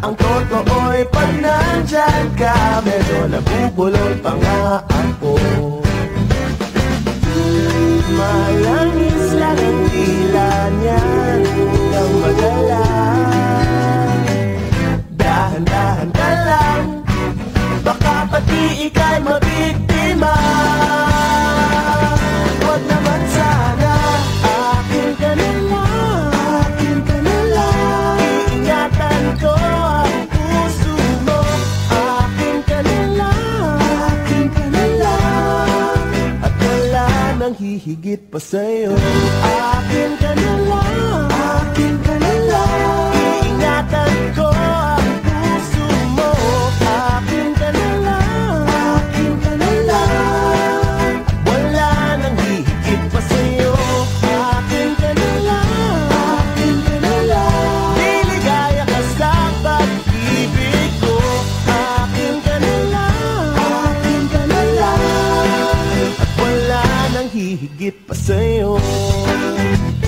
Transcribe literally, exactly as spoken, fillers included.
Ang totoo'y pag nandyan ka, medyo nabubulol pa nga ako. Malangis lang ang tila niyan, huwag kang magala. Dahan-dahan ka lang, baka pati ika'y mabiktima. Huwag naman sana, akin ka na lang, akin ka na lang. Iingatan ko ang puso mo, akin ka na lang, akin ka na lang. At wala nang hihigit pa sa'yo, akin ka na lang, akin ka na lang. Iingatan ko ang puso mo, akin ka na lang, akin ka na lang. At wala nang hihigit pa sa'yo, akin ka na lang, akin ka na lang. Liligaya ka sa pag-ibig ko, akin ka na lang, akin ka na lang. At wala nang hihigit pa sa'yo.